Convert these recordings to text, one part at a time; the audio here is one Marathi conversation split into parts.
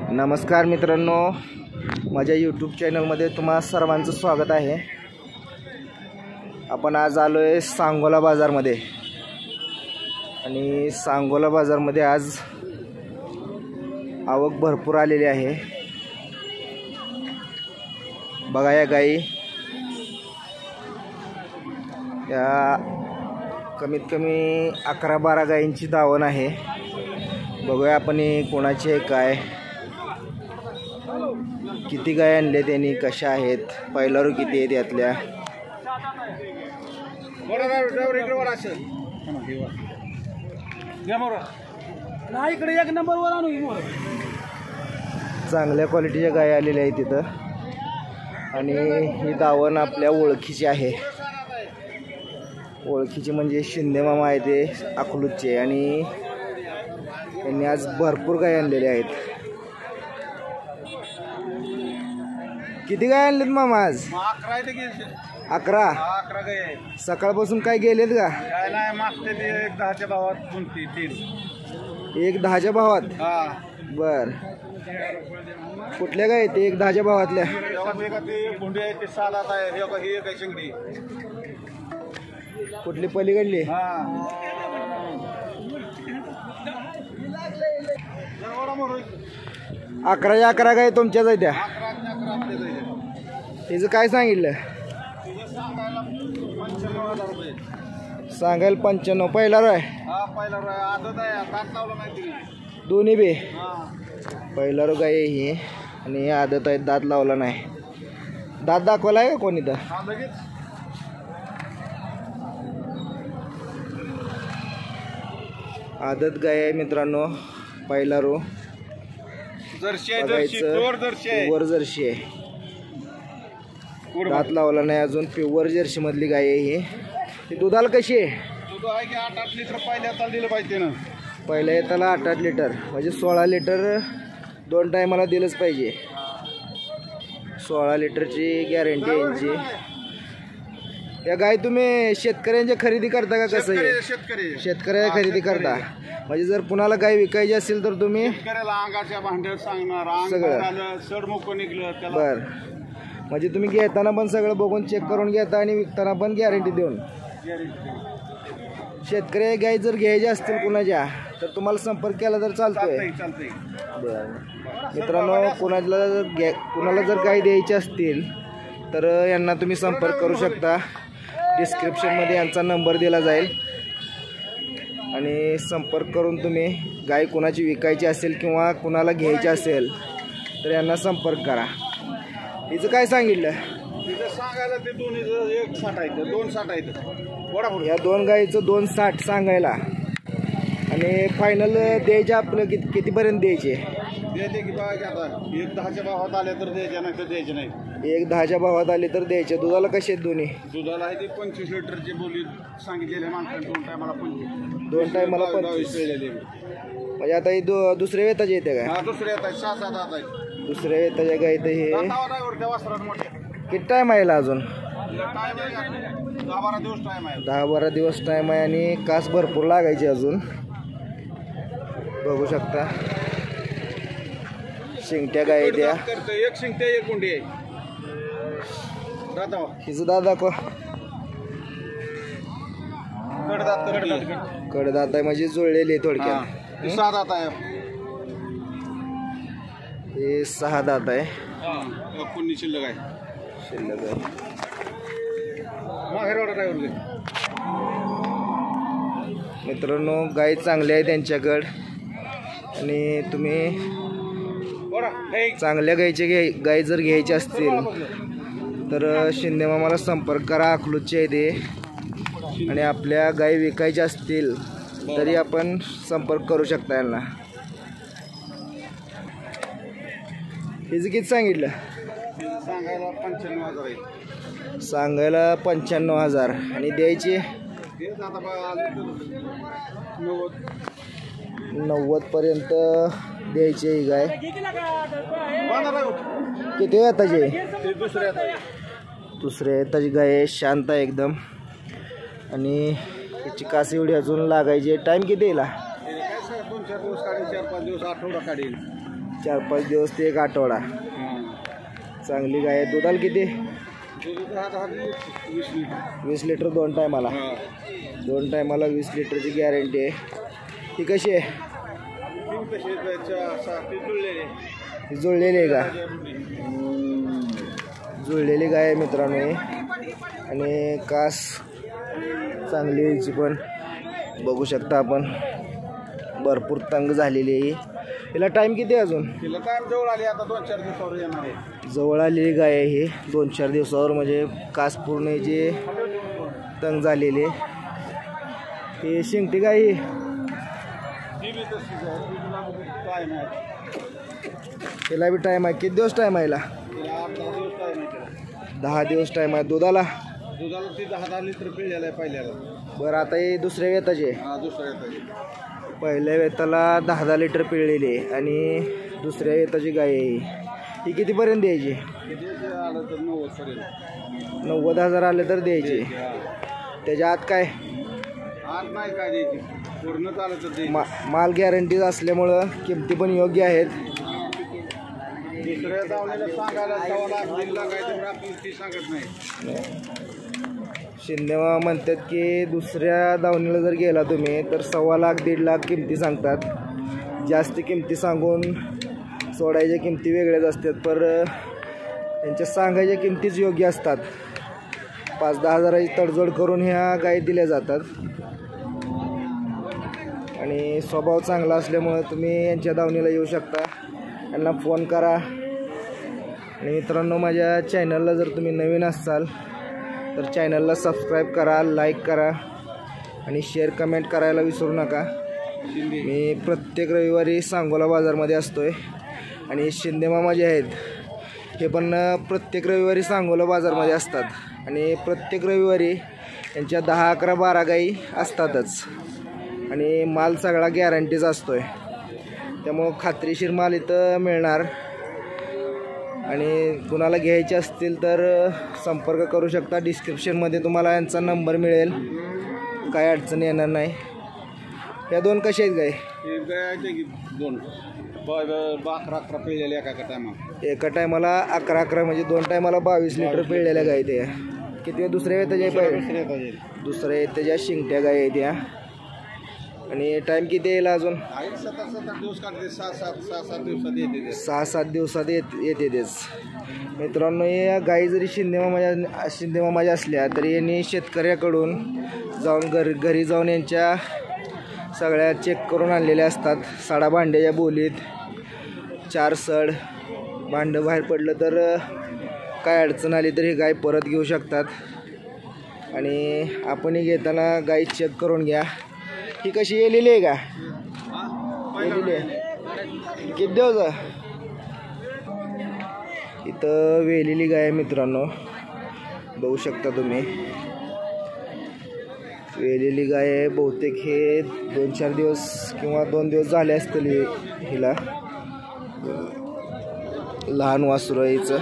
नमस्कार मित्रांनो, माझ्या यूट्यूब चॅनलमध्ये तुम्हा सर्वांचं स्वागत आहे। आपण आज आलो आहे सांगोला बाजारमध्ये आणि सांगोला बाजारमध्ये आज आवक भरपूर आलेली आहे। बघा या गाई, या कमीत कमी 11-12 गायींची दावण आहे। बघूया आपण कोणाची आहे, काय किती गाय आणले त्यांनी, कशा आहेत, पहिलारू किती आहेत यातल्या। एक नंबरवर आणू चांगल्या क्वालिटीच्या गाय आलेल्या आहेत तिथं आणि ही दावण आपल्या ओळखीची आहे। ओळखीची म्हणजे शिंदे मामा आहे ते अकलूजचे आणि त्यांनी आज भरपूर गाय आणलेले आहेत। किती गाय आणलेत मामा आज? 11 गाय सकाळपासून काय गेलेत का? काय नाही, मागते ते 10च्या भावात 3 एक 10च्या भावात। बर, कुठल्या गाय ते 1 10च्या भावातल्या? भुंडी आहे ते सालात आहे, ही एक शिंगडी। कुठली पलीकडली? 11 गाय तुमच्याच आहेत त्या? तिचं काय सांगितलं? सांगायला 95। पहिला आहे दोन्ही बे? पहिला रो गाय ही आणि आदत आहे, दात लावला नाही। दात दाखवला आहे का कोणी? तर आदत गाय आहे मित्रांनो, पहिला रो प्युअर जर्सी आहे, दात लावला नाही अजून। प्युअर जर्सी मधली गाय आहे ही। दुधाला कशी आहे? दूध आहे की 8-8 लिटर पहिल्या ताल दिलं पाहिजे ना। पहिल्या येताला 8-8 लिटर म्हणजे 16 लिटर 2 टायमाला दिलंच पाहिजे। 16 लिटरची गॅरंटी आहे यांची। या गाय तुम्ही शेतकऱ्यांच्या खरेदी करता का कसं आहे? शेतकऱ्याच्या खरेदी करता म्हणजे जर कुणाला गाय विकायची असेल तर तुम्ही अंगाच्या भांड्यात सांगणार, सगळं सडमुख निघलं त्याला। बर, म्हणजे तुम्ही घेताना पण सगळं बघून चेक करून घेता आणि विकताना पण गॅरंटी देऊन। शेतकरी गाय जर घ्यायची असतील कुणाच्या तर तुम्हाला संपर्क केला तर चालतोय? बरं मित्रांनो, कुणाला जर गाय द्यायची असतील तर यांना तुम्ही संपर्क करू शकता। डिस्क्रिप्शनमध्ये यांचा नंबर दिला जाईल आणि संपर्क करून तुम्ही गाय कुणाची विकायची असेल किंवा कुणाला घ्यायची असेल तर यांना संपर्क करा। हिचं काय सांगितलं? सांगायला ते दोन्हीचं 160 आहे, 260 आहे। या 2 गायीचं 260 सांगायला आणि फायनल द्यायचे आपलं कितीपर्यंत द्यायचे? द्यायचे की बघा, आता 1 10च्या भावात आले तर द्यायचे, नाही तर द्यायचे नाही। 1 10च्या भावात आले तर द्यायचे। दुधाला कसे आहेत दोन्ही? दुधाला आहे ते 25 लिटरची बोली सांगितलेले माणसाने, 2 टायमाला 25। 2 टायमाला 25 म्हणजे आता ही दुसऱ्या वेताची येते काय? दुसऱ्या येत आहे, 6-7 दात आहेत। दुसऱ्या वेताच्या गाय तर हे किती टाइम आहे अजून? 10-12 दिवस टाइम आहे। 10-12 दिवस टाइम आहे आणि कास भरपूर लागायची अजून। बघू शकता शिंगट्या गाय द्या। एक शिंगट्या एक गुंडी आहे। हिचं दात दाखवा। कडदात आहे म्हणजे जुळलेली आहे थोडक्यात। 6 दात आहे। हे 6 दात आहे। पुण्य शिल्लक आहे। मित्रांनो, गाय चांगली आहे त्यांच्याकडं आणि तुम्ही चांगल्या गायचे गाय जर घ्यायचे असतील तर शिंदे मामाला संपर्क करा। अकलूजचे आहे ते आणि आपल्या गाय विकायच्या असतील तरी आपण संपर्क करू शकता यांना। हिचं किती सांगितलं? सांगायला 95,000 आहे। सांगायला 95,000 आणि द्यायची 90 पर्यंत द्यायची ही गाय। किती वेताची? दुसऱ्या वेताची गाय आहे, शांत आहे एकदम आणि त्याची कास एवढी अजून लागायची। टाइम किती येईल? 2-4 दिवस काढेल, 4-5 दिवस, आठवडा काढेल। 4-5 दिवस ते 1 आठवडा. चांगली गाय आहे. दुधाला किती? 20 लिटर 2 टायमाला. 2 टायमाला 20 लिटरची गॅरंटी आहे. ही कशी आहे? जुळलेली आहे का? जुळलेली गाय आहे मित्रांनो ही. आणि कास चांगली यायची पण बघू शकता आपण, भरपूर तंग झालेली आहे. हिला टाईम किती आहे अजून? तिला टाइम जवळ आली, आता 2-4 दिवसावर येणार आहे. जवळ आलेली गाय आहे ही. 2-4 दिवसावर म्हणजे कास पूर्ण जी तंग झालेली आहे. ही शिंगटी गाय ही तिला बी टाईम आहे. किती दिवस टाईम आहे हिला? 10 दिवस टाईम आहे. दुधाला ती 10 लिटर पिळलेलं आहे पहिल्याला. बरं, आता ही दुसऱ्या वेताची आहे. दुसऱ्या पहिल्या वेताला 10 लिटर पिळलेली आहे आणि दुसऱ्या वेताची गाय आहे. ही कितीपर्यंत द्यायची? आलं तर 90,000 आले तर द्यायची. त्याच्या आत काय? आज नाही काय द्यायची, पूर्ण चालत होते. माल गॅरंटीज असल्यामुळं किमती पण योग्य आहेत. दुसऱ्या दावणीला सांगायला 1.25 लाख आहे, तर आपण ती सांगत नाही. शिंदेमा म्हणतात की दुसऱ्या दावणीला जर गेला तुम्ही तर 1.25 लाख 1.5 लाख किमती सांगतात. जास्त किमती सांगून सोडायच्या किमती वेगळ्याच असतात, पर त्यांच्या सांगायच्या किमतीच योग्य असतात. 5-10 हजाराची तडजोड करून ह्या गायी दिल्या जातात. आणि स्वभाव चांगला असल्यामुळं तुम्ही यांच्या दावणीला येऊ शकता. यांना फोन करा. आणि मित्रांनो, माझ्या चॅनलला जर तुम्ही नवीन असाल तर चॅनलला सबस्क्राईब करा, लाईक करा आणि शेअर कमेंट करायला विसरू नका. मी प्रत्येक रविवारी सांगोला बाजारमध्ये असतो आहे. आणि शिंदेमामा जे आहेत हे पण प्रत्येक रविवारी सांगोला बाजारमध्ये असतात. आणि प्रत्येक रविवारी यांच्या 10, 11, 12 गाई असतातच. आणि माल सगळा गॅरंटीचा असतो आहे, त्यामुळं खात्रीशीर माल इथं मिळणार. आणि कुणाला घ्यायचे असतील तर संपर्क करू शकता. डिस्क्रिप्शनमध्ये तुम्हाला यांचा नंबर मिळेल, काय अडचण येणार नाही. या 2 कशा आहेत गाय? दोन 11 पिळलेले एका टायमाला 11 म्हणजे 2 टायमाला 22 लिटर पिळलेल्या गाय त्या. किती दुसऱ्या येत्या पाहिजे? दुसऱ्या येत्या शिंगट्या गाय आहेत त्या. आणि टाईम किती येईल अजून? 6-7 दिवसात येते तेच. मित्रांनो, या गाई जरी शिंदेमामाच्या असल्या तरी यांनी शेतकऱ्याकडून जाऊन घरी जाऊन यांच्या सगळ्या चेक करून आणलेल्या असतात. साडा भांड्याच्या बोलीत 4 सड भांडं बाहेर पडलं तर काय अडचण आली तर ही गाय परत घेऊ शकतात. आणि आपणही घेताना गाय चेक करून घ्या. ही कशी येलेली आहे का? येलेली आहे. किती दिवस? इथं वेलेली गाय आहे मित्रांनो, बघू शकता तुम्ही. वेलेली गाय आहे. बहुतेक हे 2-4 दिवस किंवा 2 दिवस झाले असतील हिला. लहान वासरू आहे हिचं.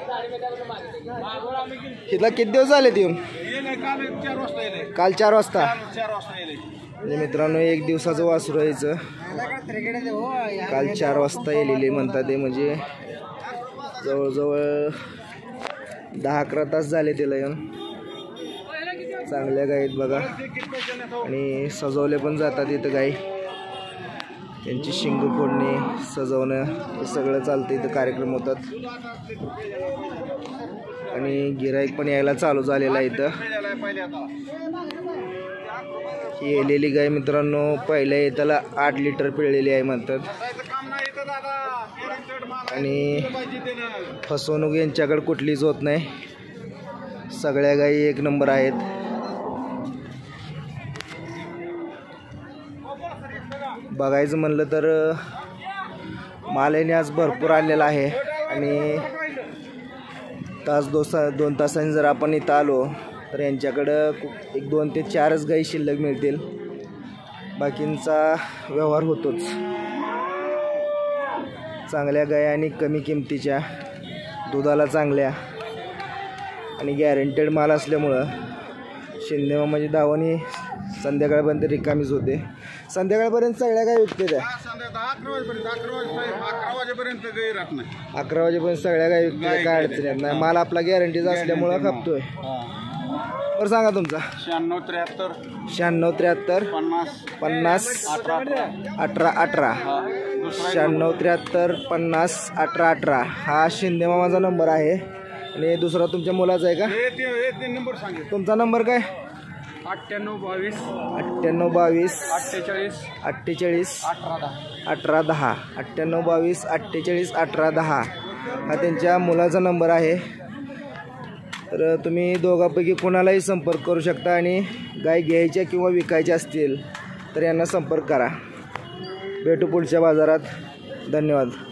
हिला किती दिवस झाले येऊन? काल 4 वाजता. म्हणजे मित्रांनो, 1 दिवसाचं वासरू आहे हिचं. काल 4 वाजता येलेली म्हणतात ते, म्हणजे जवळजवळ 10-11 तास झाले तिला येऊन. चांगल्या गायीत बघा. आणि सजवले पण जातात इथं गाई. त्यांची शिंग फोडणे, सजवणं हे सगळं चालतं इथं. कार्यक्रम होतात. आणि गिराईक पण यायला चालू झालेला आहे इथं. ही येलेली गाय मित्रांनो पहिल्या येताला 8 लिटर पिळलेली आहे म्हणतात. आणि फसवणूक यांच्याकडे कुठलीच होत नाही. सगळ्या गायी 1 नंबर आहेत. बघायचं म्हणलं तर माल याने आज भरपूर आलेला आहे. आणि 2 तासांनी जर आपण इथं आलो तर यांच्याकडं 1-2 ते 4च गाई शिल्लक मिळतील. बाकींचा व्यवहार होतोच. चांगल्या गाई आणि कमी किमतीच्या, दुधाला चांगल्या आणि गॅरंटेड माल असल्यामुळं शिंदेमामाची दावणी संध्याकाळपर्यंत रिकामीच होते. संध्याकाळपर्यंत सगळ्या गाय विकते त्या. 11 वाजेपर्यंत गाई राहत नाही. 11 वाजेपर्यंत सगळ्या गाई काय अडचण येत नाही. माल आपला गॅरंटीचा असल्यामुळं खपतोय. बरं सांगा तुमचा. 96 73 50 18 18 96 73 50 18 18 हा शिंदे मामाचा नंबर आहे. आणि दुसरा तुमच्या मुलाचा आहे का? नंबर सांगेल. तुमचा नंबर काय? 98 22 48 48 18 10 98 22 48 18 10 हा त्यांच्या मुलाचा नंबर आहे. तर तुम्ही दोघांपैकी कोणालाही संपर्क करू शकता आणि गाय घ्यायच्या किंवा विकायच्या असतील तर यांना संपर्क करा. भेटू पुढच्या बाजारात. धन्यवाद.